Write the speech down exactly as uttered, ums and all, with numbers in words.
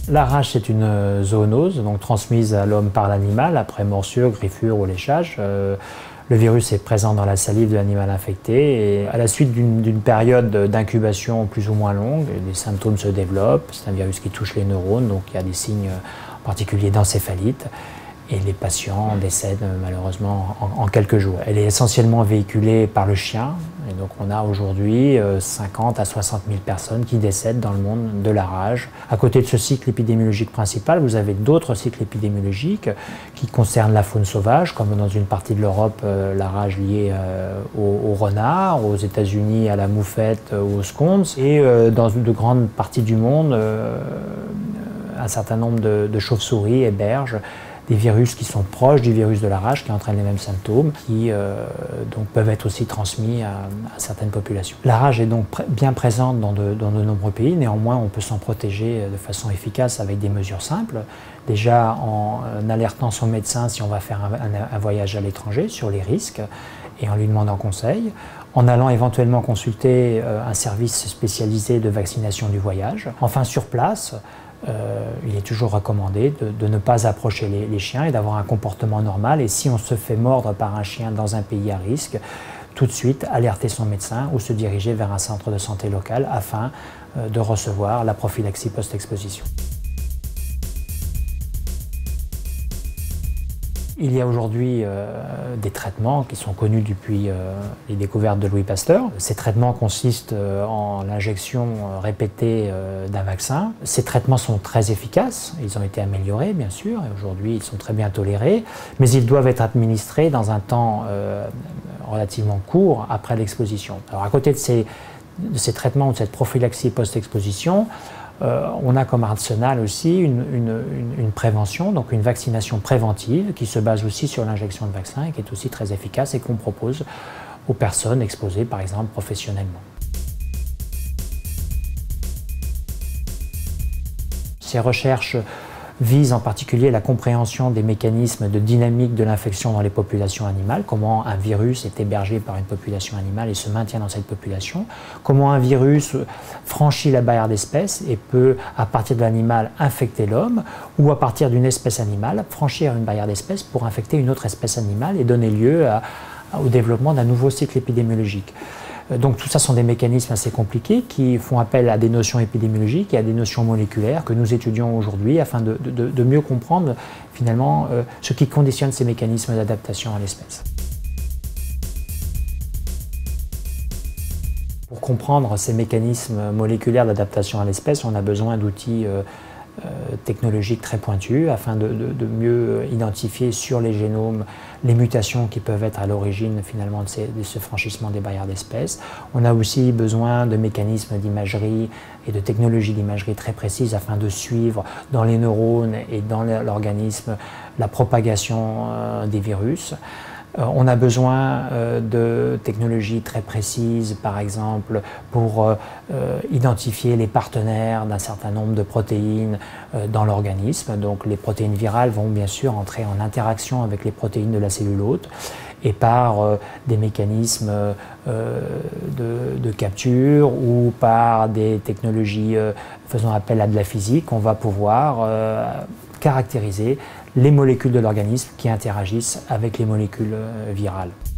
La rage, c'est une zoonose, donc transmise à l'homme par l'animal, après morsure, griffure ou léchage. Euh, le virus est présent dans la salive de l'animal infecté et à la suite d'une période d'incubation plus ou moins longue, des symptômes se développent. C'est un virus qui touche les neurones, donc il y a des signes en particulier d'encéphalite. Et les patients décèdent malheureusement en, en quelques jours. Elle est essentiellement véhiculée par le chien. Et donc on a aujourd'hui cinquante à soixante mille personnes qui décèdent dans le monde de la rage. À côté de ce cycle épidémiologique principal, vous avez d'autres cycles épidémiologiques qui concernent la faune sauvage, comme dans une partie de l'Europe, la rage liée au, au renard, aux États-Unis à la moufette ou aux scones, et dans de grandes parties du monde, un certain nombre de, de chauves-souris hébergent des virus qui sont proches du virus de la rage, qui entraînent les mêmes symptômes, qui euh, donc peuvent être aussi transmis à, à certaines populations. La rage est donc pr bien présente dans de, dans de nombreux pays, néanmoins on peut s'en protéger de façon efficace avec des mesures simples. Déjà en alertant son médecin si on va faire un, un, un voyage à l'étranger sur les risques et en lui demandant conseil, en allant éventuellement consulter euh, un service spécialisé de vaccination du voyage. Enfin sur place, Euh, il est toujours recommandé de, de ne pas approcher les, les chiens et d'avoir un comportement normal. Et si on se fait mordre par un chien dans un pays à risque, tout de suite alerter son médecin ou se diriger vers un centre de santé local afin euh, de recevoir la prophylaxie post-exposition. Il y a aujourd'hui euh, des traitements qui sont connus depuis euh, les découvertes de Louis Pasteur. Ces traitements consistent euh, en l'injection euh, répétée euh, d'un vaccin. Ces traitements sont très efficaces, ils ont été améliorés bien sûr, et aujourd'hui ils sont très bien tolérés, mais ils doivent être administrés dans un temps euh, relativement court après l'exposition. Alors à côté de ces, de ces traitements ou de cette prophylaxie post-exposition, Euh, on a comme arsenal aussi une, une, une, une prévention, donc une vaccination préventive qui se base aussi sur l'injection de vaccin et qui est aussi très efficace et qu'on propose aux personnes exposées par exemple professionnellement. Ces recherches visent en particulier la compréhension des mécanismes de dynamique de l'infection dans les populations animales, comment un virus est hébergé par une population animale et se maintient dans cette population, comment un virus franchit la barrière d'espèce et peut, à partir de l'animal, infecter l'homme, ou à partir d'une espèce animale, franchir une barrière d'espèce pour infecter une autre espèce animale et donner lieu à, à, au développement d'un nouveau cycle épidémiologique. Donc tout ça sont des mécanismes assez compliqués qui font appel à des notions épidémiologiques et à des notions moléculaires que nous étudions aujourd'hui afin de, de, de mieux comprendre finalement euh, ce qui conditionne ces mécanismes d'adaptation à l'espèce. Pour comprendre ces mécanismes moléculaires d'adaptation à l'espèce, on a besoin d'outils euh, Euh, technologiques très pointues afin de, de, de mieux identifier sur les génomes les mutations qui peuvent être à l'origine finalement de, ces, de ce franchissement des barrières d'espèces. On a aussi besoin de mécanismes d'imagerie et de technologies d'imagerie très précises afin de suivre dans les neurones et dans l'organisme la propagation euh, des virus. Euh, on a besoin euh, de technologies très précises, par exemple, pour euh, identifier les partenaires d'un certain nombre de protéines euh, dans l'organisme. Donc les protéines virales vont bien sûr entrer en interaction avec les protéines de la cellule hôte et par euh, des mécanismes euh, de, de capture ou par des technologies euh, faisant appel à de la physique, on va pouvoir euh, caractériser les molécules de l'organisme qui interagissent avec les molécules virales.